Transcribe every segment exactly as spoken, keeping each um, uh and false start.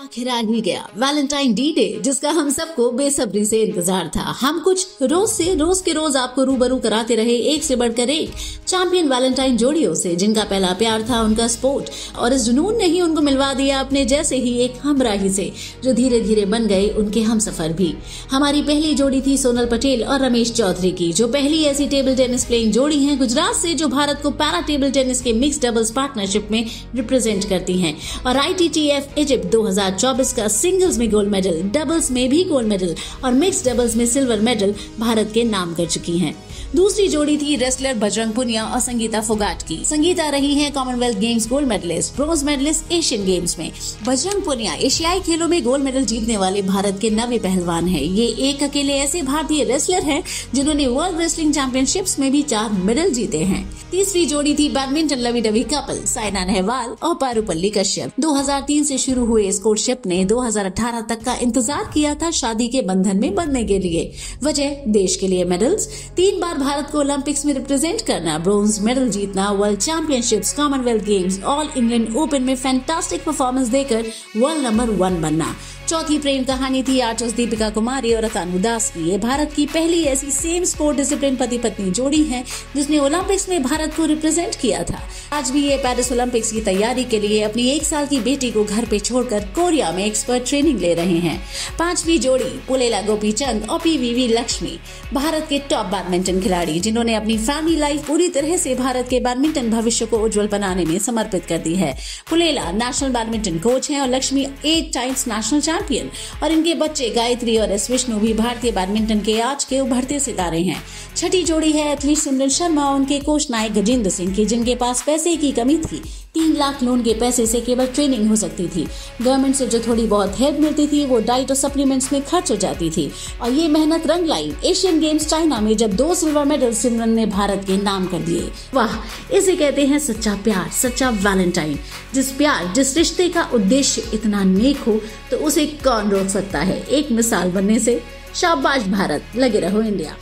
आखिर आ ही गया Valentine D day, जिसका हम सबको बेसब्री से इंतजार था। हम कुछ रोज से रोज के रोज आपको रूबरू कराते रहे एक से बढ़कर एक चैंपियन वैलेंटाइन जोड़ियों से, जिनका पहला प्यार था उनका स्पोर्ट, और इस जुनून ने ही उनको मिलवा दिया अपने जैसे ही एक हमराही से, जो धीरे धीरे बन गए उनके हमसफर भी। हमारी पहली जोड़ी थी सोनल पटेल और रमेश चौधरी की, जो पहली ऐसी टेबल टेनिस प्लेइंग जोड़ी है गुजरात से जो भारत को पैरा टेबल टेनिस के मिक्स डबल्स पार्टनरशिप में रिप्रेजेंट करती है। और I T T F Egypt दो हज़ार चौबीस का सिंगल्स में गोल्ड मेडल, डबल्स में भी गोल्ड मेडल और मिक्स डबल्स में सिल्वर मेडल भारत के नाम कर चुकी हैं। दूसरी जोड़ी थी रेसलर बजरंग पुनिया और संगीता फोगाट की। संगीता रही है Commonwealth Games gold medalist, bronze medalist Asian Games में। बजरंग पुनिया एशियाई खेलों में गोल्ड मेडल जीतने वाले भारत के नवे पहलवान हैं। ये एक अकेले ऐसे भारतीय रेसलर हैं जिन्होंने वर्ल्ड रेसलिंग चैंपियनशिप्स में भी चार मेडल जीते हैं। तीसरी जोड़ी थी badminton lovey dovey couple Saina Nehwal और पारुपल्ली कश्यप। दो हज़ार तीन से शुरू हुए इस कोर्टशिप ने दो हज़ार अठारह तक का इंतजार किया था शादी के बंधन में बंधने के लिए। वजह देश के लिए मेडल्स, तीन बार भारत को ओलंपिक्स में रिप्रेजेंट करना, ब्रोंज मेडल जीतना, world championships, Commonwealth Games, all England open में फैंटास्टिक परफॉर्मेंस देकर वर्ल्ड नंबर वन बनना। चौथी प्रेम कहानी थी आर्टिस्ट दीपिका कुमारी और अतानु दास की। ये भारत की पहली ऐसी सेम स्पोर्ट डिसिप्लिन पति पत्नी जोड़ी है जिसने ओलंपिक्स में भारत को रिप्रेजेंट किया था। आज भी ये पेरिस ओलंपिक्स की तैयारी के लिए अपनी एक साल की बेटी को घर पे छोड़कर कोरिया में एक्सपर्ट ट्रेनिंग ले रहे हैं। पांचवी जोड़ी पुलेला गोपीचंद और P V V Lakshmi, Bharat के टॉप बैडमिंटन खिलाड़ी जिन्होंने अपनी फैमिली लाइफ पूरी तरह से भारत के बैडमिंटन भविष्य को उज्जवल बनाने में समर्पित कर दी है। पुलेला नेशनल बैडमिंटन कोच हैं और Lakshmi eight times national champion, और इनके बच्चे गायत्री और एस विष्णु भी भारतीय बैडमिंटन के आज के उभरते सितारे हैं। छठी जोड़ी है एथलीट सिमरन शर्मा और उनके कोच नायक गजेंद्र सिंह की, जिनके पास पैसे की कमी थी। तीन लाख लोन के पैसे से केवल ट्रेनिंग हो सकती थी। गवर्नमेंट से जो थोड़ी बहुत हेल्प मिलती थी वो डाइट और सप्लीमेंट्स में खर्च हो जाती थी, और ये मेहनत रंग लाई एशियन गेम्स चाइना में जब दो सिल्वर मेडल सिमरन ने भारत के नाम कर दिए। वाह, इसे कहते हैं सच्चा प्यार, सच्चा वैलेंटाइन। जिस प्यार जिस रिश्ते का उद्देश्य इतना नेक हो तो उसे कौन रोक सकता है एक मिसाल बनने से। शाबाश भारत, लगे रहो India.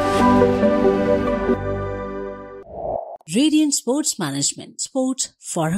Radiant Sports Management, sports for